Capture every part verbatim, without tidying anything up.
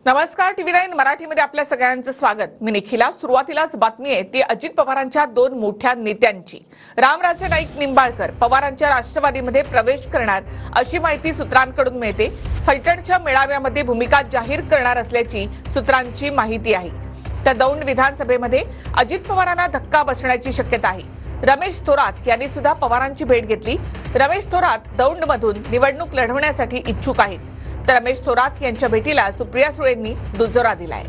नमस्कार, TV nine मराठीमध्ये आपल्या सगळ्यांचं स्वागत। मी निखिला। सुरुवातीलाच बातमी आहे ती अजित पवारांच्या दोन मोठ्या नेत्यांची। रामराजे नाईक निंबाळकर पवारांच्या राष्ट्रवादीमध्ये प्रवेश करणार अशी माहिती सूत्रांकडून मिळते। फलटणच्या मेळाव्यामध्ये भूमिका जाहीर करणार असल्याची सूत्रांची माहिती आहे। तर दौंड विधानसभेमध्ये अजित पवारांना धक्का बसण्याची शक्यता आहे। रमेश थोरात यांनी सुद्धा पवारांची भेट घेतली। रमेश थोरात दौंडमधून निवडणूक लढवण्यासाठी इच्छुक आहेत। तर रमेश थोरात यांच्या भेटीला सुप्रिया सुळेंनी दुजोरा दिलाय।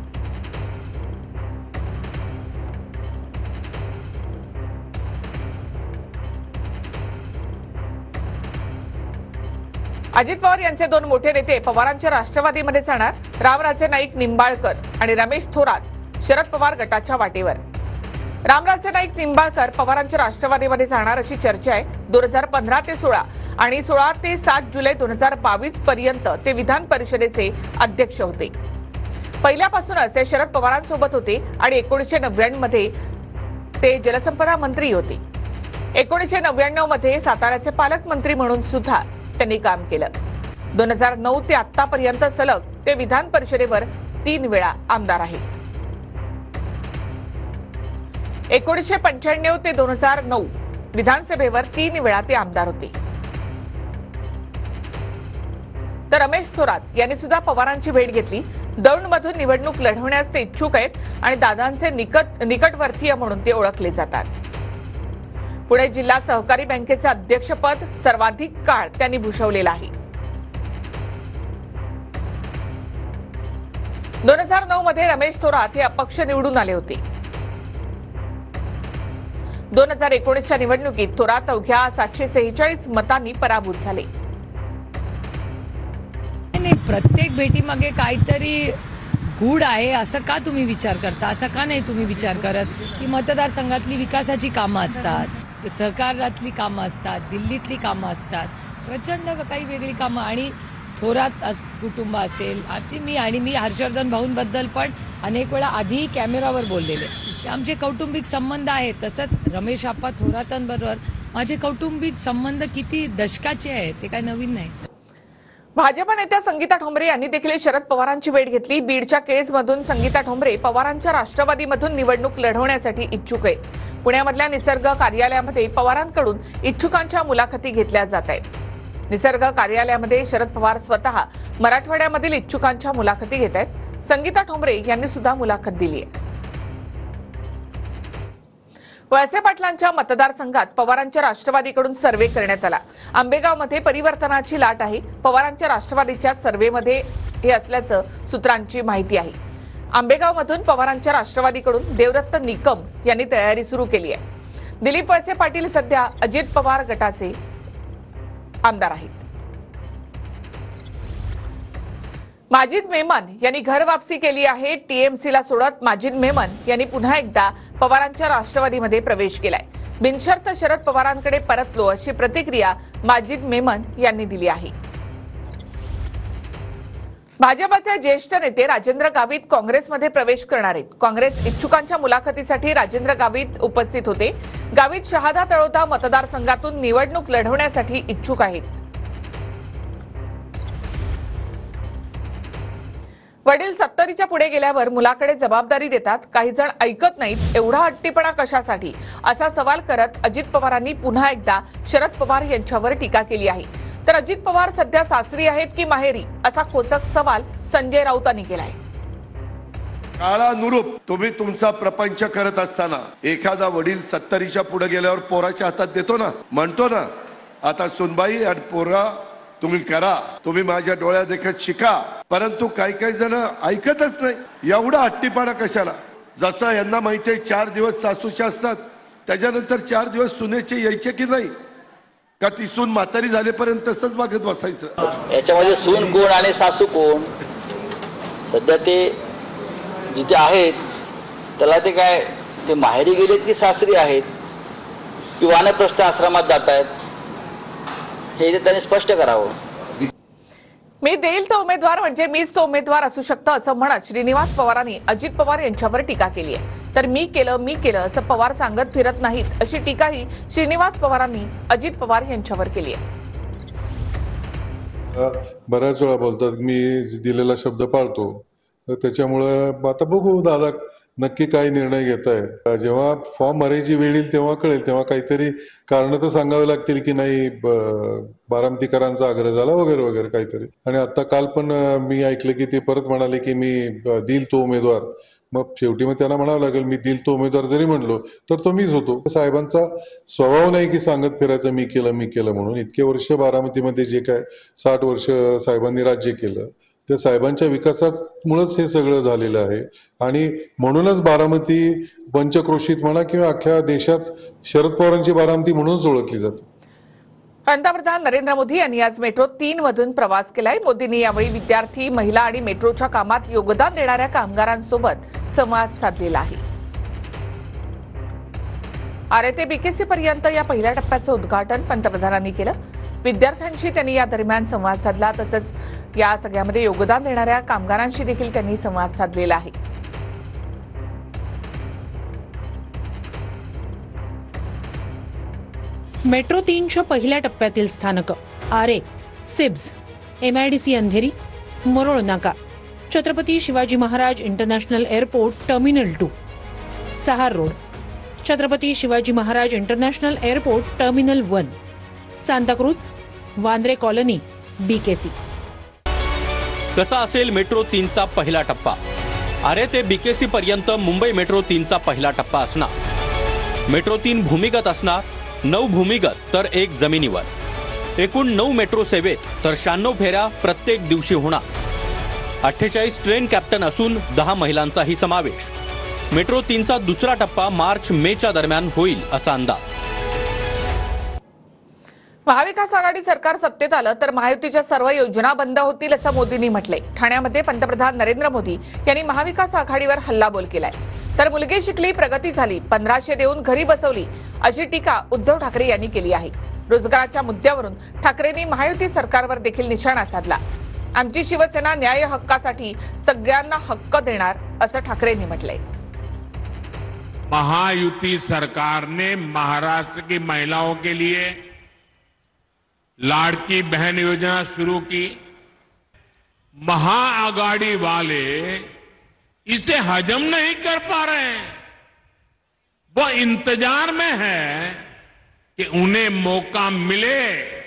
अजित पवार यांचे दोन मोठे नेते पवारांच्या राष्ट्रवादीमध्ये जाणार। रामराजे नाईक निंबाळकर आणि रमेश थोरात शरद पवार गटाच्या वाटेवर। रामराजे नाईक निंबाळकर पवारांच्या राष्ट्रवादीमध्ये जाणार अशी चर्चा आहे। दोन हजार पंधरा ते सोळा आणि सोळा ते सात जुलै दोन हजार बावीस पर्यंत ते विधान परिषदेचे अध्यक्ष होते। पहिल्यापासूनच ते शरद पवारांसोबत होते आणि एकोणीसशे नव्याण्णव मध्ये ते जलसंपदा मंत्री होते। एकोणीसशे नव्याण्णव मध्ये साताऱ्याचे पालकमंत्री म्हणून सुद्धा त्यांनी काम केलं। दोन हजार नऊ ते आतापर्यंत सलग ते विधान परिषदेवर तीन वेळा आमदार आहेत। एकोणीसशे पंच्याण्णव ते दोन हजार नऊ विधानसभेवर तीन वेळा ते आमदार होते। तर रमेश थोरात यांनी सुद्धा पवारांची भेट घेतली। दौंडमधून निवडणूक लढवण्यास ते इच्छुक आहेत आणि दादांचे निकट निकटवर्तीय म्हणून ते ओळखले जातात। पुणे जिल्हा सहकारी बँकेचे अध्यक्षपद सर्वाधिक काळ त्यांनी भूषवलेलं आहे। दोन हजार नऊ मध्ये रमेश थोरात हे अपक्ष निवडून आले होते। दोन हजार एकोणीसच्या निवडणुकीत थोरात अवघ्या सातशे सेहेचाळीस मतांनी पराभूत झाले। प्रत्येक भेटीमागे काहीतरी गूढ आहे असं का तुम्ही विचार करता? असं का नाही तुम्ही विचार करत की मतदारसंघातली विकासाची कामं असतात, सहकारातली कामं असतात, दिल्लीतली कामं असतात, प्रचंड काही वेगळी कामं आणि थोरात कुटुंब असेल। आधी मी आणि मी हर्षवर्धन भाऊंबद्दल पण अनेक वेळा आधी कॅमेरावर बोललेले ते आमचे कौटुंबिक संबंध आहेत। तसंच रमेश आप्पा थोरातांबरोबर माझे कौटुंबिक संबंध किती दशकाचे आहेत, ते काय नवीन नाही। भाजप नेत्या संगीता ठोंबरे यांनी देखील शरद पवारांची भेट घेतली। बीडच्या केसमधून संगीता ठोंबरे पवारांच्या राष्ट्रवादीमधून निवडणूक लढवण्यासाठी इच्छुक आहेत। पुण्यामधल्या निसर्ग कार्यालयामध्ये पवारांकडून इच्छुकांच्या मुलाखती घेतल्या जात आहेत। निसर्ग कार्यालयामध्ये शरद पवार स्वतः मराठवाड्यामधील इच्छुकांच्या मुलाखती घेत आहेत। संगीता ठोंबरे यांनी सुद्धा मुलाखत दिली आहे। वळसे पाटलांच्या मतदारसंघात पवारांच्या राष्ट्रवादीकडून सर्व्हे करण्यात आला। आंबेगावमध्ये परिवर्तनाची लाट आहे। पवारांच्या राष्ट्रवादीच्या सर्व्हेमध्ये हे असल्याचं सूत्रांची माहिती आहे। आंबेगावमधून पवारांच्या राष्ट्रवादीकडून देवदत्त निकम यांनी तयारी सुरू केली आहे। दिलीप वळसे पाटील सध्या अजित पवार गटाचे आमदार आहेत। माजिद मेमन यांनी घर वापसी केली आहे। टीएमसीला सोडत माजिद मेमन यांनी पुन्हा एकदा पवारांच्या राष्ट्रवादीमध्ये प्रवेश केलाय। बिनशर्त शरद पवारांकडे परतलो अशी प्रतिक्रिया माजिद मेमन यांनी दिली आहे। भाजपचे ज्येष्ठ नेते राजेंद्र गावित काँग्रेसमध्ये प्रवेश करणार आहेत। काँग्रेस इच्छुकांच्या मुलाखतीसाठी राजेंद्र गावित उपस्थित होते। गावित शहादा तळोदा मतदारसंघातून निवडणूक लढवण्यासाठी इच्छुक आहेत। वडील सत्तरीच्या पुढे गेल्यावर मुलाकडे जबाबदारी देतात, काही जण ऐकत नाहीत, एवढा हट्टीपणा कशासाठी असा सवाल करत अजित पवारांनी पुन्हा एकदा शरद पवार यांच्यावर टीका केली आहे। तर अजित पवार सध्या सासरी आहेत की माहेरी असा खोचक सवाल संजय राऊतांनी केलाय। काळानुरूप तुम्ही तुमचा प्रपंच करत असताना एखादा वडील सत्तरीच्या पुढे गेल्यावर पोराच्या हातात देतो ना, म्हणतो ना आता सुनबाई आणि पोरा तुम्ही करा, तुम्ही माझ्या डोळ्या देखत शिका, परंतु काही काही जण ऐकतच नाही। एवढा हट्टीपणा कशाला? जसं यांना माहिती आहे चार दिवस सासूचे असतात, त्याच्यानंतर चार दिवस सुनेचे यायचे की नाही का? ती सून म्हातारी झालेपर्यंत तसंच बघत बसायचं। याच्यामध्ये सून कोण आणि सासू कोण? सध्या ते जिथे आहेत त्याला ते काय ते माहेरी गेलेत की सासरी आहेत की वानप्रस्थ आश्रमात जात आहेत, हे त्यांनी स्पष्ट करावं। मी देईल तो उमेदवार म्हणजे मीच तो उमेदवार असू शकतं असं म्हणत श्रीनिवास पवारांनी अजित पवार यांच्यावर टीका केली आहे। तर मी केलं मी केलं असं पवार सांगत फिरत नाहीत अशी टीकाही श्रीनिवास पवारांनी अजित पवार यांच्यावर केली आहे। बऱ्याच वेळा बोलतात मी दिलेला शब्द पाळतो, तर त्याच्यामुळं आता बघू दादा नक्की काय निर्णय घेत आहे. जेव्हा फॉर्म भरायची वेळ येईल तेव्हा कळेल, तेव्हा काहीतरी कारण तर सांगावे लागतील की नाही बारामतीकरांचा आग्रह झाला वगैरे वगैरे काहीतरी. आणि आता काल पण मी ऐकलं की ते परत म्हणाले की मी देईल तो उमेदवार. मग शेवटी मग त्यांना म्हणावं लागेल मी दिल तो उमेदवार जरी म्हणलो तर तो मीच होतो. साहेबांचा स्वभाव नाही की सांगत फिरायचं मी केलं मी केलं म्हणून. इतके वर्ष बारामतीमध्ये जे काय साठ वर्ष साहेबांनी राज्य केलं त्या साहेबांच्या विकासामुळेच हे सगळं झालेलं आहे. आणि म्हणूनच बारामती पंचक्रोशीत म्हणा किंवा अख्ख्या देशात शरद पवारांची बारामती म्हणूनच ओळखली जाते. पंतप्रधान नरेंद्र मोदी यांनी आज मेट्रो तीन मधून प्रवास केलाय. मोदींनी यावेळी विद्यार्थी, महिला आणि मेट्रोच्या कामात योगदान देणाऱ्या कामगारांसोबत संवाद साधलेला आहे. आरे ते बीकेसी पर्यंत या पहिल्या टप्प्याचं उद्घाटन पंतप्रधानांनी केलं. विद्यार्थ्यांशी त्यांनी या दरम्यान संवाद साधला. तसंच या सगळ्यामध्ये योगदान देणाऱ्या कामगारांशी देखील त्यांनी संवाद साधलेला आहे. मेट्रो तीनच्या पहिल्या टप्प्यातील स्थानकं Aarey, SEEPZ, MIDC Andheri, Marol Naka, Chhatrapati Shivaji Maharaj international airport terminal two, Sahar road, Chhatrapati Shivaji Maharaj international airport terminal one, Santacruz, Vandre colony, BKC. कसा असेल मेट्रो तीनचा पहिला टप्पा? आरे ते बीकेसी पर्यंत मुंबई मेट्रो तीनचा पहिला टप्पा असणार. मेट्रो तीन भूमिगत असणार, नऊ भूमिगत तर एक जमिनीवर. एकूण नऊ मेट्रो सेवेत तर शहाण्णव फेऱ्या प्रत्येक दिवशी होणार. अठ्ठेचाळीस ट्रेन कॅप्टन असून दहा महिलांचाही समावेश. मेट्रो तीनचा दुसरा टप्पा मार्च मेच्या दरम्यान होईल असा अंदाज. महाविकास आघाडी सरकार सत्तेत आलं तर महायुतीच्या सर्व योजना बंद होतील असं मोदींनी म्हटलंय. ठाण्यामध्ये पंतप्रधान नरेंद्र मोदी यांनी महाविकास आघाडीवर हल्लाबोल केलाय. तर मुलगी शिकली, प्रगती झाली, पंधराशे देऊन घरी बसवली अशी टीका उद्धव ठाकरे यांनी केली आहे. रोजगाराच्या मुद्द्यावरून ठाकरेंनी महायुती सरकारवर देखील निशाणा साधला. आमची शिवसेना न्याय हक्कासाठी सगळ्यांना हक्क देणार असं ठाकरेंनी म्हटलंय. महायुति सरकार ने महाराष्ट्र की महिलाओं के लिए लाड़की बहन योजना शुरू की. महाआघाड़ी वाले इसे हजम नहीं कर पा रहे हैं. वो इंतजार में है कि उन्हें मौका मिले.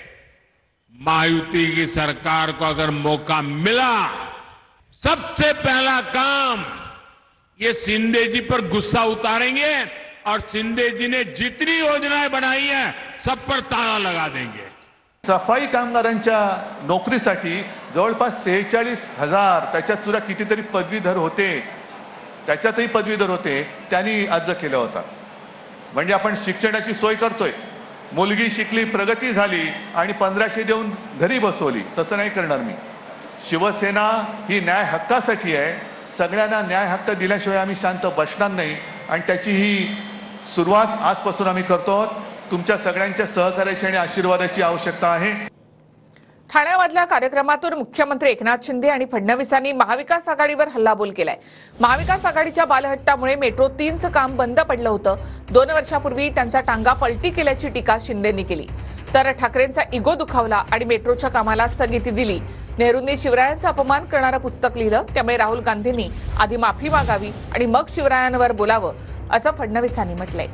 महायुति की सरकार को अगर मौका मिला, सबसे पहला काम ये शिंदे जी पर गुस्सा उतारेंगे और शिंदे जी ने जितनी योजनाएं बनाई हैं सब पर ताला लगा देंगे. सफाई कामगारांच्या नोकरीसाठी जवळपास सेहेचाळीस हजार त्याच्यात सुद्धा कितीतरी पदवीधर होते, त्याच्यातही पदवीधर होते, त्यांनी अर्ज केला होता. म्हणजे आपण शिक्षणाची सोय करतोय. मुलगी शिकली, प्रगती झाली आणि पंधराशे देऊन घरी बसवली, तसं नाही करणार मी. शिवसेना ही न्याय हक्कासाठी आहे. सगळ्यांना न्याय हक्क दिल्याशिवाय आम्ही शांत बसणार नाही आणि त्याची ही सुरुवात आजपासून आम्ही करतो. तुमच्या सगळ्यांच्या सहकार्याची आणि आशीर्वादाची आवश्यकता आहे. ठाण्यामधल्या कार्यक्रमातून मुख्यमंत्री एकनाथ शिंदे आणि फडणवीसांनी महाविकास आघाडीवर हल्लाबोल केलाय. महाविकास आघाडीच्या बालहट्टामुळे मेट्रो तीनचं काम बंद पडलं होतं. दोन वर्षापूर्वी त्यांचा टांगा पलटी केल्याची टीका शिंदेंनी केली. तर ठाकरेंचा इगो दुखावला आणि मेट्रोच्या कामाला स्थगिती दिली. नेहरूंनी शिवरायांचा अपमान करणारं पुस्तक लिहिलं, त्यामुळे राहुल गांधींनी आधी माफी मागावी आणि मग शिवरायांवर बोलावं असं फडणवीसांनी म्हटलंय.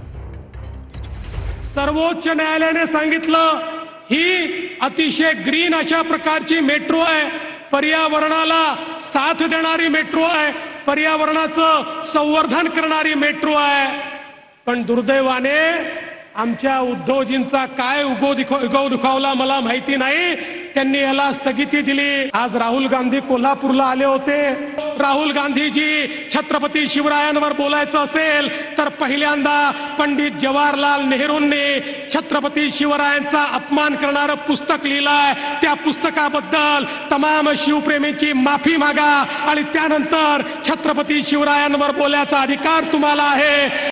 सर्वोच्च न्यायालयाने सांगितलं ही अतिशय ग्रीन अशा प्रकारची मेट्रो आहे, पर्यावरणाला साथ देणारी मेट्रो आहे, पर्यावरणाचं संवर्धन करणारी मेट्रो आहे. पण दुर्दैवाने आमच्या उद्धवजींचा काय उगो उगव दुखावला मला माहिती नाही, त्यांनी याला स्थगिती दिली. आज राहुल गांधी कोल्हापूरला आले होते. राहुल गांधीजी छत्रपती शिवरायांवर बोलायचं असेल तर पहिल्यांदा पंडित जवाहरलाल नेहरूंनी छत्रपती शिवरायांचा अपमान करणारं पुस्तक लिहिलंय. त्या पुस्तकाबद्दल तमाम शिवप्रेमींची माफी मागा आणि त्यानंतर छत्रपती शिवरायांवर बोलायचा अधिकार तुम्हाला आहे.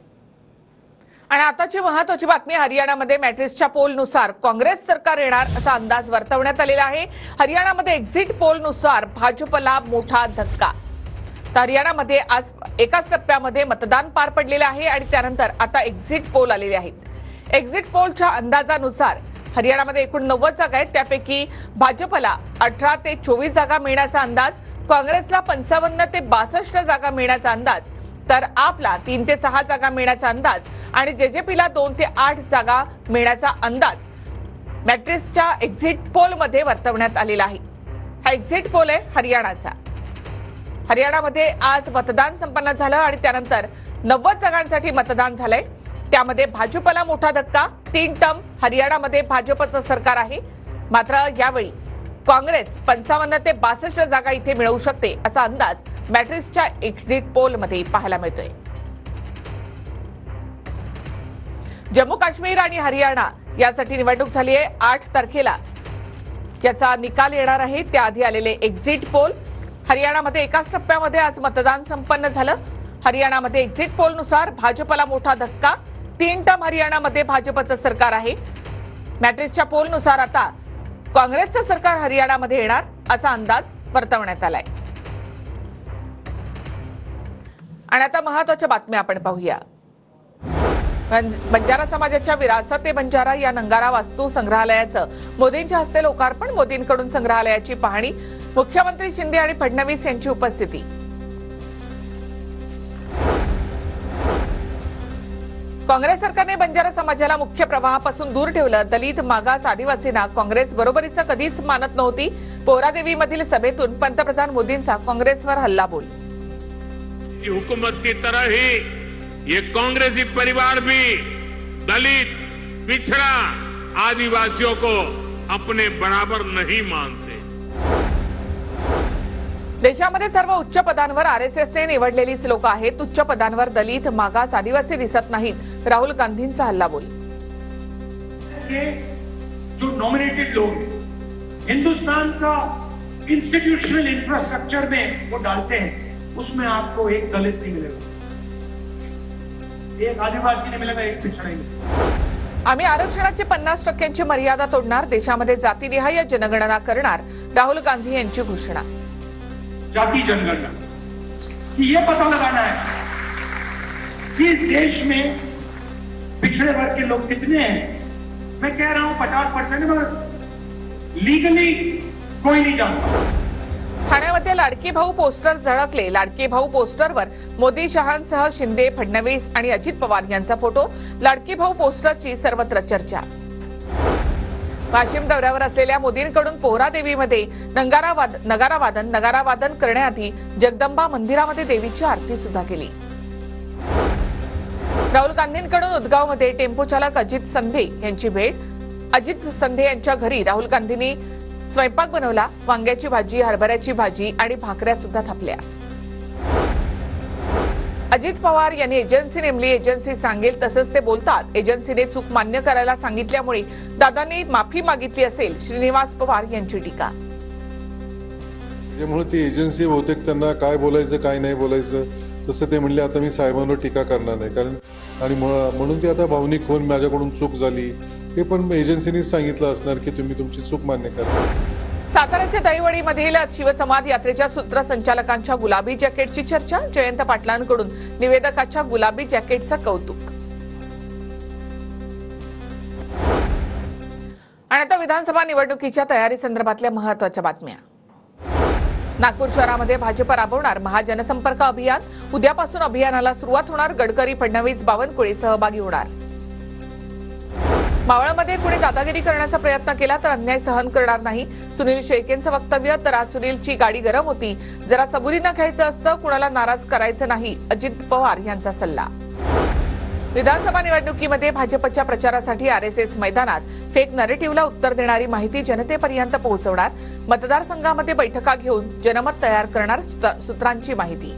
आणि आताची महत्त्वाची बातमी, हरियाणामध्ये मॅट्रिक्सच्या पोलनुसार काँग्रेस सरकार येणार असा अंदाज वर्तवण्यात आलेला आहे. हरियाणामध्ये एक्झिट पोलनुसार भाजपला मोठा धक्का. तर हरियाणामध्ये आज एकाच टप्प्यामध्ये मतदान पार पडलेलं आहे आणि त्यानंतर आता एक्झिट पोल आलेले आहेत. एक्झिट पोलच्या अंदाजानुसार हरियाणामध्ये एकूण नव्वद जागा आहेत, त्यापैकी भाजपला अठरा ते चोवीस जागा मिळण्याचा अंदाज, काँग्रेसला पंचावन्न ते बासष्ट जागा मिळण्याचा अंदाज, तर आपला तीन ते सहा जागा मिळण्याचा अंदाज आणि जेजेपीला दोन ते आठ जागा मिळण्याचा अंदाज मॅट्रिक्सच्या एक्झिट पोलमध्ये वर्तवण्यात आलेला आहे. हा एक्झिट पोल आहे हरियाणाचा. हरियाणामध्ये आज मतदान संपन्न झालं आणि त्यानंतर नव्वद जागांसाठी मतदान झालंय. त्यामध्ये भाजपला मोठा धक्का, तीन टर्म हरियाणामध्ये भाजपचं सरकार आहे. मात्र यावेळी काँग्रेस पंचावन्न ते बासष्ट जागा इथे मिळवू शकते असा अंदाज मॅट्रिक्सच्या एक्झिट पोलमध्ये पाहायला मिळतोय. जम्मू काश्मीर आणि हरियाणा यासाठी निवडणूक झाली आहे. आठ तारखेला याचा निकाल येणार आहे. त्याआधी आलेले एक्झिट पोल. हरियाणामध्ये एकाच टप्प्यामध्ये आज मतदान संपन्न झालं. हरियाणामध्ये एक्झिट पोलनुसार भाजपला मोठा धक्का, तीन टर्म हरियाणामध्ये भाजपचं सरकार आहे. मॅट्रिक्सच्या पोलनुसार आता काँग्रेसचं सरकार हरियाणामध्ये येणार असा अंदाज वर्तवण्यात आलाय. आणि आता महत्त्वाच्या बातम्या आपण पाहूया. बंजारा समाजाच्या विरासत ए बंजारा या नंगारा वास्तू संग्रहालयाचं मोदींच्या हस्ते लोकार्पण. मोदींकडून संग्रहालयाची पाहणी. मुख्यमंत्री शिंदे आणि फडणवीस यांची उपस्थिती. काँग्रेस सरकारने बंजारा समाजाला मुख्य प्रवाहापासून दूर ठेवलं. दलित, मागास, आदिवासींना काँग्रेस बरोबरीचं कधीच मानत नव्हती. पोहरादेवीमधील सभेतून पंतप्रधान मोदींचा काँग्रेसवर हल्लाबोल. हुकूमत की तरह ही ये कांग्रेसी परिवार भी दलित, पिछड़ा, आदिवासियों को अपने बराबर नहीं मानते. देशामध्ये सर्व उच्च पदांवर आरएसएसने निवडलेलीच लोक आहेत. उच्च पदांवर दलित, मागास, आदिवासी दिसत नाहीत. राहुल गांधींचा हल्लाबोल. जो नॉमिनेटेड लोग हिंदुस्तान का इंस्टीट्यूशनल इंफ्रास्ट्रक्चर में वो डालते हैं, उसमें आपको एक दलित नहीं मिलेगा, एक आदिवासी नहीं मिलेगा, एक पिछड़ा नहीं मिलेगा. आम्ही आरक्षणाची पन्नास टक्क्यांची मर्यादा तोडणार. देशामध्ये जातीनिहाय जनगणना करणार. राहुल गांधी यांची घोषणा. जाति जनगणना कि ये पता लगाना है कि इस देश में पिछड़े वर्ग के लोग कितने हैं. मैं कह रहा हूं पचास परसेंट, पर लीगली कोई नहीं जानता. ठाण्यामध्ये लाडकी भाऊ पोस्टर झळकले. लाडकी भाऊ पोस्टरवर मोदी, शहांसह शिंदे, फडणवीस आणि अजित पवार यांचा फोटो. लाडकी भाऊ पोस्टरची सर्वत्र चर्चा. वाशिम दौऱ्यावर असलेल्या मोदींकडून पोहरादेवीमध्ये नगारा नगारा वादन नगारा वादन करण्याआधी जगदंबा मंदिरामध्ये देवीची आरती सुद्धा केली. राहुल गांधींकडून उदगावमध्ये टेम्पो चालक अजित संधे यांची भेट. अजित संधे यांच्या घरी राहुल गांधींनी स्वयंपाक बनवला. वांग्याची भाजी, हरभऱ्याची भाजी आणि भाकऱ्या सुद्धा थापल्या. अजित पवार यांनी एजन्सी नेमली. एजन्सी सांगेल तसंच ते बोलतात. एजन्सीने चूक मान्य करायला सांगितल्यामुळे दादांनी माफी मागितली असेल. श्रीनिवास पवार यांची टीका. त्यामुळे ती एजन्सी बहुतेक त्यांना काय बोलायचं काय नाही बोलायचं तसं ते म्हणले. आता मी साहेबांवर टीका करणार नाही, कारण आणि म्हणून ती आता भावनिक होऊन माझ्याकडून चूक झाली हे पण एजन्सीने सांगितलं असणार की तुम्ही तुमची चूक मान्य करा. साताऱ्याच्या दहिवडीमधील शिवसंवाद यात्रेच्या सूत्रसंचालकांच्या गुलाबी जॅकेटची चर्चा. जयंत पाटलांकडून निवेदकाच्या गुलाबी जॅकेटचं कौतुक. आणि आता विधानसभा निवडणुकीच्या तयारी संदर्भातल्या महत्त्वाच्या बातम्या. नागपूर शहरामध्ये भाजप राबवणार महाजनसंपर्क अभियान. उद्यापासून अभियानाला सुरुवात होणार. गडकरी, फडणवीस, बावनकुळे सहभागी होणार. मावळमध्ये कुणी दादागिरी करण्याचा प्रयत्न केला तर अन्याय सहन करणार नाही. सुनील शेळकेंचं वक्तव्य. तर आज सुनीलची गाडी गरम होती, जरा सबुरीनं घ्यायचं असतं, कुणाला नाराज करायचं नाही. अजित पवार यांचा सल्ला. विधानसभा निवडणुकीमध्ये भाजपच्या प्रचारासाठी आरएसएस मैदानात फेक नरेटिव्हला उत्तर देणारी माहिती जनतेपर्यंत पोहोचवणार. मतदारसंघामध्ये बैठका घेऊन जनमत तयार करणार. सूत्रांची माहिती.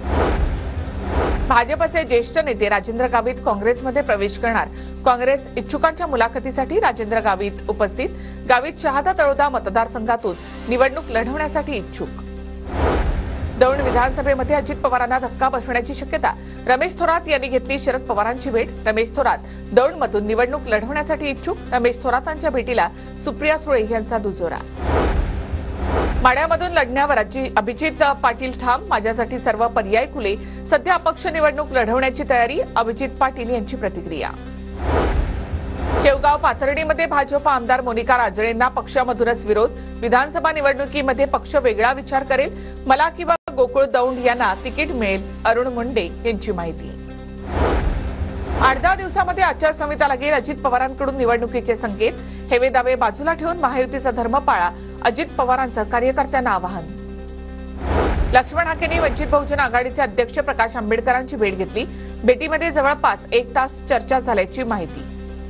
भाजपचे ज्येष्ठ नेते राजेंद्र गावित काँग्रेसमध्ये प्रवेश करणार. काँग्रेस इच्छुकांच्या मुलाखतीसाठी राजेंद्र गावित उपस्थित. गावित शहादा तळोदा मतदारसंघातून निवडणूक लढवण्यासाठी इच्छुक. दौंड विधानसभेमध्ये अजित पवारांना धक्का बसण्याची शक्यता. रमेश थोरात यांनी घेतली शरद पवारांची भेट. रमेश थोरात दौंडमधून निवडणूक लढवण्यासाठी इच्छुक. रमेश थोरातांच्या भेटीला सुप्रिया सुळे यांचा दुजोरा. माढ्यामधून लढण्यावर अभिजित पाटील ठाम. माझ्यासाठी सर्व पर्याय खुले. सध्या अपक्ष निवडणूक लढवण्याची तयारी. अभिजित पाटील यांची प्रतिक्रिया. शेवगाव पाथर्डीमध्ये भाजप आमदार मोनिका राजळेंना पक्षामधूनच विरोध. विधानसभा निवडणुकीमध्ये पक्ष वेगळा विचार करेल. मला किंवा गोकुळ दौंड यांना तिकीट मिळेल. अरुण मुंडे यांची माहिती. आठ दहा दिवसामध्ये आचारसंहिता लागेल. अजित पवारांकडून निवडणुकीचे संकेत. हेवे दावे बाजूला ठेवून महायुतीचा धर्म पाळा. अजित पवारांचं कार्यकर्त्यांना आवाहन. लक्ष्मण हाकेंनी वंचित बहुजन आघाडीचे अध्यक्ष प्रकाश आंबेडकरांची भेट घेतली. भेटीमध्ये जवळपास एक तास चर्चा झाल्याची माहिती.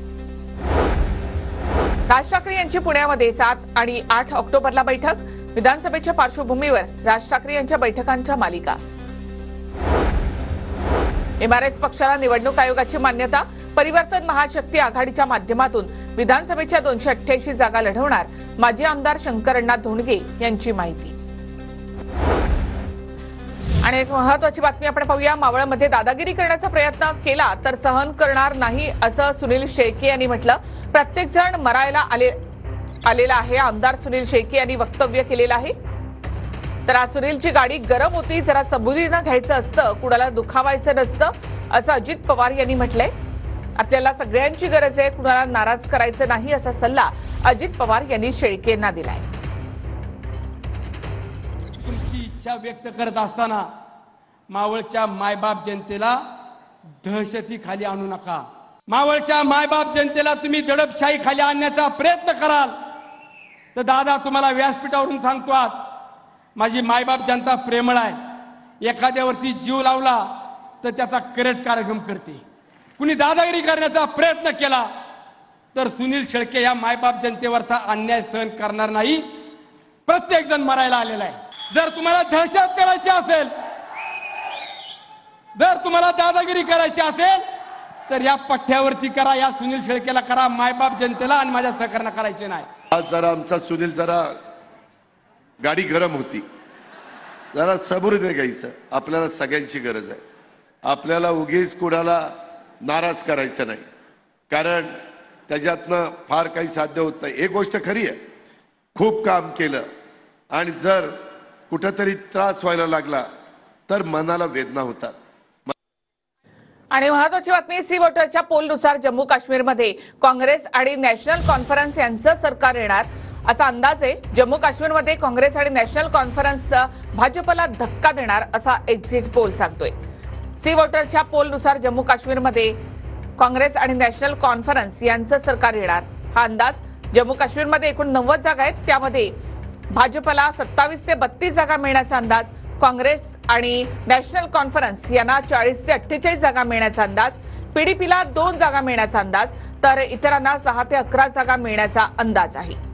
राज ठाकरे यांची पुण्यामध्ये सात आणि आठ ऑक्टोबरला बैठक. विधानसभेच्या पार्श्वभूमीवर राज ठाकरे यांच्या बैठकांच्या मालिका. एमआरएस पक्षाला निवडणूक आयोगाची मान्यता. परिवर्तन महाशक्ती आघाडीच्या माध्यमातून विधानसभेच्या दोनशे अठ्ठ्याऐंशी जागा लढवणार. माजी आमदार शंकरअण्णा धोंडगे यांची माहिती. आणि एक महत्वाची बातमी आपण पाहूया. मावळमध्ये दादागिरी करण्याचा प्रयत्न केला तर सहन करणार नाही असं सुनील शेळके यांनी म्हटलं. प्रत्येक जण मरायला आले आलेला आहे. आमदार सुनील शेळके यांनी वक्तव्य केलेलं आहे. तर आज सुनीलची गाडी गरम होती. जरा सबुरीनं घ्यायचं असतं, कुणाला दुखावायचं नसतं असं अजित पवार यांनी म्हटलंय. आपल्याला सगळ्यांची गरज आहे, कुणाला नाराज करायचं नाही असा सल्ला अजित पवार यांनी शेळके यांना दिलाय. तुमची इच्छा व्यक्त करत असताना मावळच्या मायबाप जनतेला दहशती खाली आणू नका. मावळच्या मायबाप जनतेला तुम्ही दडपशाही खाली आणण्याचा प्रयत्न कराल तर दादा तुम्हाला व्यासपीठावरून सांगतो, आज माझी मायबाप जनता प्रेमळ आहे. एखाद्यावरती जीव लावला तर त्याचा करेक्ट कार्यक्रम करते. कुणी दादागिरी करण्याचा प्रयत्न केला तर सुनील शेळके या मायबाप जनतेवरचा अन्याय सहन करणार नाही. प्रत्येक जण मरायला आलेला आहे. जर तुम्हाला दहशत करायची असेल, जर तुम्हाला दादागिरी करायची असेल तर या पठ्ठ्यावरती करा, या सुनील शेळकेला करा. मायबाप जनतेला आणि माझ्या सहकार्यांना करायचे नाही. आज जरा आमचा सुनील जरा गाडी गरम होती, जरा सबुरीने घ्यायचं. आपल्याला सगळ्यांची गरज आहे. आपल्याला उगीच कुणाला नाराज करायचं नाही, कारण त्याच्यातनं फार काही साध्य होत नाही. एक गोष्ट खरी आहे, खूप काम केलं आणि जर कुठेतरी त्रास व्हायला लागला तर मनाला वेदना होतात. आणि महत्वाची बातमी, सी वोटरच्या पोलनुसार जम्मू काश्मीरमध्ये काँग्रेस आणि नॅशनल कॉन्फरन्स यांचं सरकार येणार असा अंदाज आहे. जम्मू काश्मीरमध्ये काँग्रेस आणि नॅशनल कॉन्फरन्स भाजपला धक्का देणार असा एक्झिट पोल सांगतोय. सी वोटरच्या पोलनुसार जम्मू काश्मीरमध्ये काँग्रेस आणि नॅशनल कॉन्फरन्स यांचं सरकार येणार हा अंदाज. जम्मू काश्मीरमध्ये एकूण नव्वद जागा आहेत, त्यामध्ये भाजपला सत्तावीस ते बत्तीस जागा मिळण्याचा अंदाज. काँग्रेस आणि नॅशनल कॉन्फरन्स यांना चाळीस ते अठ्ठेचाळीस जागा मिळण्याचा अंदाज. पीडीपीला दोन जागा मिळण्याचा अंदाज तर इतरांना सहा ते अकरा जागा मिळण्याचा अंदाज आहे.